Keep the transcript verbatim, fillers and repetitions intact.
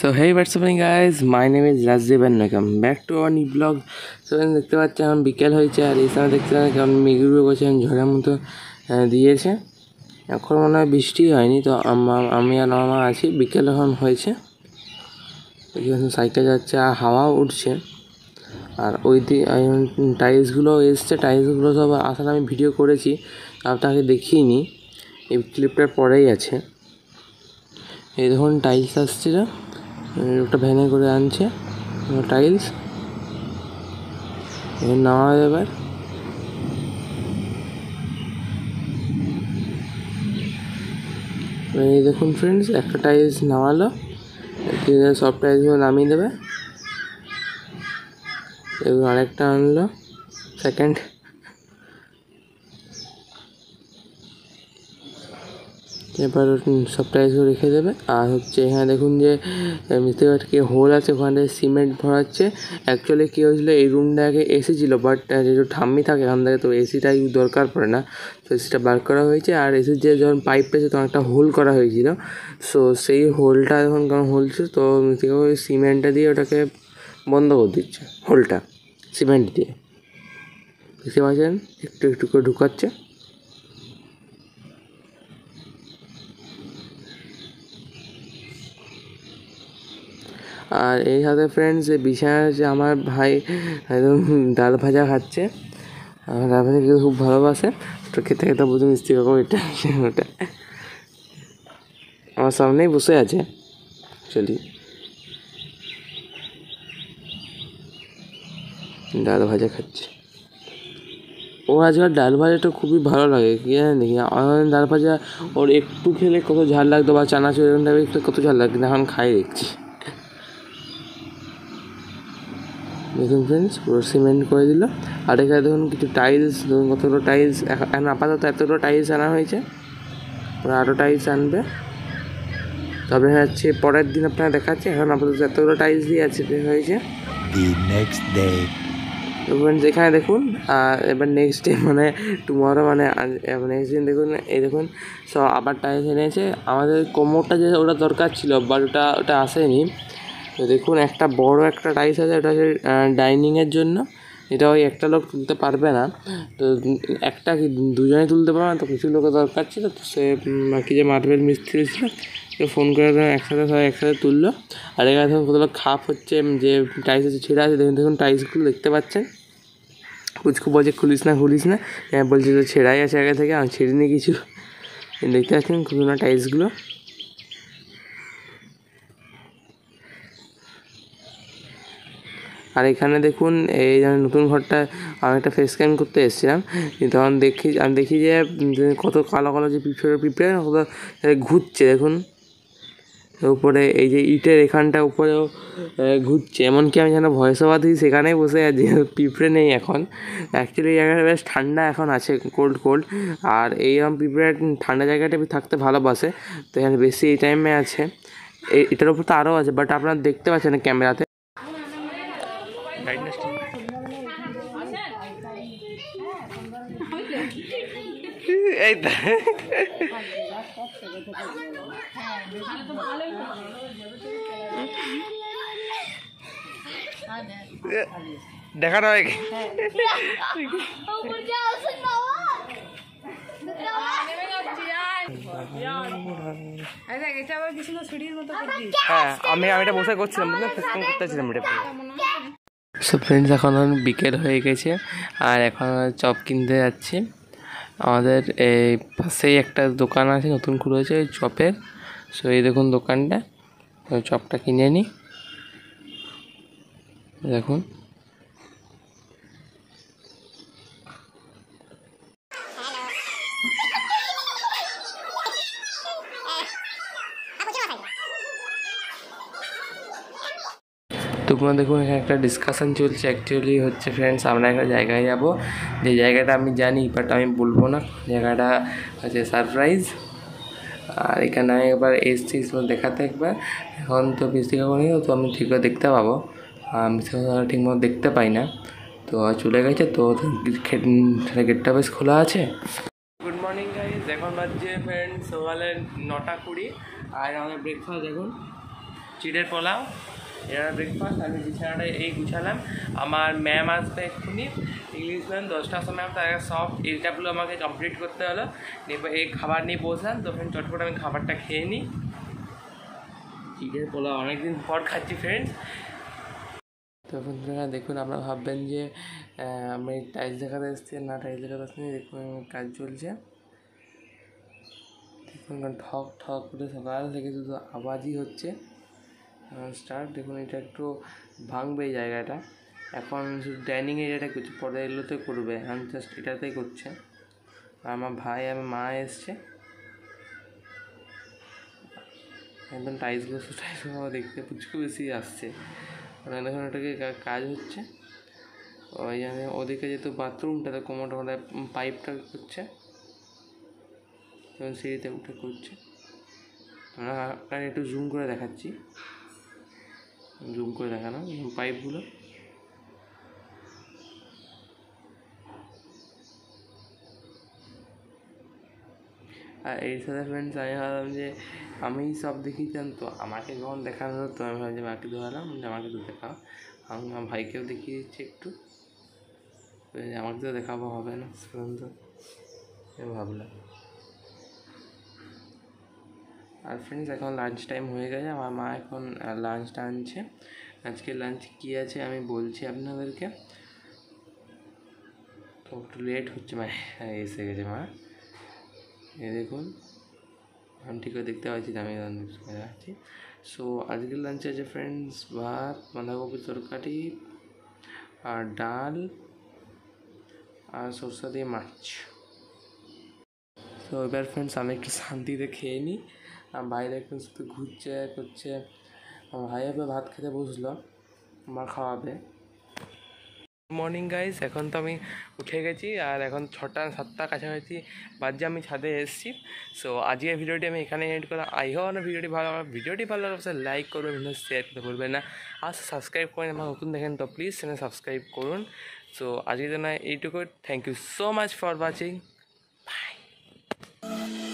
So hey, what's happening guys, my name is Rajdeep and Welcome back to our new vlog. So দেখতে পাচ্ছেন এখন বিকেল হয়েছে আর এই সময় দেখতে পাচ্ছেন কেমন মেঘগুলো বসে ঝড়ের মতো দিয়েছে। এখন মনে হয় বৃষ্টি হয়নি, তো আমি আর মামা আছি। বিকেল এখন হয়েছে, সাইকেল যাচ্ছে আর হাওয়াও উঠছে। আর ওই দিকে টাইলসগুলো এসছে, টাইলসগুলো সব আসলে আমি ভিডিও করেছি, আপনাকে দেখিয়ে এই ক্লিপটার পরেই আছে। এই দেখুন টাইলস আসছিল, একটা ভ্যানে করে আনছে টাইলস, নেওয়া এবার। এই দেখুন ফ্রেন্ডস, একটা টাইলস নামালো, সব টাইলসগুলো নামিয়ে দেবে। এবার আরেকটা আনলো, সেকেন্ড। এবার সব টাইলসগুলো রেখে দেবে। আর হচ্ছে এখানে দেখুন যে মিস্ত্রি বাটকে হোল আছে, ওখানে সিমেন্ট ভরাচ্ছে। অ্যাকচুয়ালি কী হয়েছিলো, এই রুমটাকে এসি ছিল, বাট যেহেতু ঠাম্মি থাকে এখান থেকে, তো এসিটা ইউজ দরকার পড়ে না, তো এসিটা বার করা হয়েছে। আর এসির যে যখন পাইপ পেয়েছে তখন একটা হোল করা হয়েছিল, সো সেই হোলটা যখন কেমন হোল ছিল, তো মিস্ত্রি ওই সিমেন্টটা দিয়ে ওটাকে বন্ধ করে দিচ্ছে, হোলটা সিমেন্ট দিয়ে। দেখতে পাচ্ছেন একটু একটু করে ঢুকাচ্ছে। আর এই সাথে ফ্রেন্ডস, যে বিছানায় যে আমার ভাই একদম ডাল ভাজা খাচ্ছে, আমার ডাল ভাজা খেতে খুব ভালোবাসে, তো খেতে খেতে বুঝে মিস্ত্রি কাকু এটা ওটা আমার সামনেই বসে আছে। চলি ডাল ভাজা খাচ্ছে ও। আজকাল ডাল ভাজাটা খুবই ভালো লাগে, কি জানেন দেখি, আমার ডাল ভাজা ওর একটু খেলে কত ঝাল লাগতো, বা চানাচুর এরকম টাইপের কত ঝাল লাগতো, এখন খাই দেখছি। দেখুন ফ্রেন্ডস, পুরো সিমেন্ট করে দিল। আর এখানে দেখুন কিছু টাইলস, ধরুন কতগুলো টাইলস, এখন আপাতত এতগুলো টাইলস আনা হয়েছে, ওরা আরও টাইলস আনবে, তবে হচ্ছে পরের দিন আপনারা দেখাচ্ছে। এখন আপাতত এতগুলো টাইলস দিয়ে আছে হয়েছে। নেক্সট ডে ফ্রেন্ডস এখানে দেখুন, এবার নেক্সট ডে মানে টুমরো, মানে নেক্সট দিন দেখুন, এই দেখুন সব আবার টাইলস এনেছে। আমাদের কোমরটা যে ওটা দরকার ছিল, বাট ওটা ওটা আসেনি। তো দেখুন একটা বড় একটা টাইলস আছে, ওটা হচ্ছে ডাইনিংয়ের জন্য। এটা ওই একটা লোক তুলতে পারবে না, তো একটা কি দুজনে তুলতে পারবে না, তো কিছু লোকের দরকার ছিল। তো সে বাকি যে মার্বেল মিস্ত্রি ছিল, তো ফোন করে একসাথে সবাই একসাথে তুললো। আর এখানে দেখুন কতগুলো খাপ হচ্ছে, যে টাইলস আছে ছেঁড়া আছে। দেখুন দেখুন টাইলসগুলো দেখতে পাচ্ছেন। কুচকু বলছে খুলিস না খুলিস না, বলছে তো ছেঁড়াই আছে আগে থেকে, আমি ছেড়িনি কিছু। দেখতে পাচ্ছেন খুবই না টাইলসগুলো। আর এখানে দেখুন, এই যেমন নতুন ঘরটা আমি একটা ফেস স্ক্যান করতে এসেছিলাম, তখন দেখি আমি দেখি যে কত কালো কালো যে পিঁপড়ে পিঁপড়ে কত ঘুরছে। দেখুন উপরে এই যে ইটের এখানটা উপরেও ঘুরছে, এমনকি আমি যেন ভয়েস ওভার দিই সেখানেই বসে আছি, পিঁপড়ে নেই এখন। অ্যাকচুয়ালি এই জায়গাটা বেশ ঠান্ডা এখন আছে, কোল্ড কোল্ড। আর এইরকম পিঁপড়ে ঠান্ডা জায়গাটা থাকতে ভালোবাসে, তো এখানে বেশি এই টাইমে আছে। এটার উপর তো আরও আছে, বাট আপনারা দেখতে পাচ্ছেন ক্যামেরাতে। এই দেখা নয় হ্যাঁ, আমি আমি এটা বসে করছিলাম, করতেছিলাম এটা। সো ফ্রেন্ডস এখন বিকেল হয়ে গেছে, আর এখন চপ কিনতে যাচ্ছি। আমাদের এই পাশেই একটা দোকান আছে, নতুন খুলেছে ওই চপের। সো এই দেখুন দোকানটা, ওই চপটা কিনে নিই। দেখুন তোমরা দেখুন, এখানে একটা ডিসকাশন চলছে। অ্যাকচুয়ালি হচ্ছে ফ্রেন্ডস, আমরা একটা জায়গায় যাব, যে জায়গাটা আমি জানি, বাট আমি বলবো না। জায়গাটা হচ্ছে সারপ্রাইজ। আর এখানে আমি একবার এসছি দেখাতে একবার, এখন তো মিস্ত্রি কাকু নেই, তো আমি ঠিকভাবে দেখতে পাবো, মিস্ত্রি কাকু ঠিকমতো দেখতে পাই না, তো চলে গেছে। তো গেটটা বেশ খোলা আছে। গুড মর্নিং গাইজ, এখন বাজছে ফ্রেন্ডস সকালে নটা কুড়ি। আর আমাদের ব্রেকফাস্ট দেখুন, চিড়ের পোলাও, এরা ব্রেকফাস্ট। আমি বিছানাটা এই গুছালাম। আমার ম্যাম আসবে এক্ষুনি, ইংলিশ ম্যাম দশটার সময়। তার সব এইটাগুলো আমাকে কমপ্লিট করতে হলো। এবার এই খাবার নিয়ে বসলাম, তো ফ্রেন্ড চটপট আমি খাবারটা খেয়ে নিই। চিড়ের পোলাও অনেকদিন পর খাচ্ছি ফ্রেন্ডস। তো বন্ধুরা দেখুন, আপনারা ভাববেন যে আমি টাইলস দেখাতে এসেছি, না টাইলস দেখাতে আসছি। দেখুন কাজ চলছে, দেখুন ঠক ঠক করে সকাল থেকে শুধু আওয়াজই হচ্ছে স্টার্ট। দেখুন এটা একটু ভাঙবে এই জায়গাটা, এখন শুধু ডাইনিং এরিয়াটা করছে, পরে এগুলোতে করবে। আমি জাস্ট এটাতেই করছে। আর আমার ভাই আমার মা এসছে, একদম টাইলসগুলো টাইলসগুলো দেখতে পুচকু বেশি আসছে। কারণ দেখুন ওটাকে কাজ হচ্ছে, ওই জন্য ওদিকে যেহেতু বাথরুমটাতে কোমরটা মানে পাইপটা করছে, তখন সিঁড়িতে উঠে করছে। আপনার একটু জুম করে দেখাচ্ছি, জুম করে দেখানো পাইপগুলো। আর এই সাথে ফ্রেন্ডস আমি ভাবলাম যে আমি সব দেখিয়েছিলাম, তো আমাকে যখন দেখানো হলো, তো আমি ভাবলাম যে মাকে ধরালাম যে আমাকে তো দেখাও। আমি আমার ভাইকেও দেখিয়ে দিচ্ছি একটু, আমাকে তো দেখাবো হবে না তো ভাবলাম। আর ফ্রেন্ডস এখন লাঞ্চ টাইম হয়ে গেছে, আমার মা এখন লাঞ্চটা আনছে। আজকে লাঞ্চ কী আছে আমি বলছি আপনাদেরকে। তো একটু লেট হচ্ছে, মানে এসে গেছে মা, এই দেখুন আমি ঠিক করে দেখতে পাচ্ছি, আমি আছি। সো আজকের লাঞ্চে আছে ফ্রেন্ডস ভাত, বাঁধাকপির তরকারি, আর ডাল, আর সরষা দিয়ে মাছ। তো এবার ফ্রেন্ডস আমি একটু শান্তিতে খেয়ে নিই। আমার বাইরে একটু শুধু ঘুরছে করছে। আমার ভাই এবার ভাত খেতে বসলো, মা খাওয়াবে। মর্নিং গাইস, এখন তো আমি উঠে গেছি, আর এখন ছটা সাতটা কাছাকাছি বাজে আমি ছাদে এসেছি। সো আজকের ভিডিওটি আমি এখানে এড করলাম। আই হোপ আমার ভিডিওটি ভালো লাগবে। ভিডিওটি ভালো লাগলে অবশ্যই লাইক করবেন, শেয়ার করতে ভুলবেন না। আর সাবস্ক্রাইব করেন, আমার নতুন দেখেন তো প্লিজ চ্যানেল সাবস্ক্রাইব করুন। সো আজকের জন্য এইটুকু। Thank you so much for watching. By.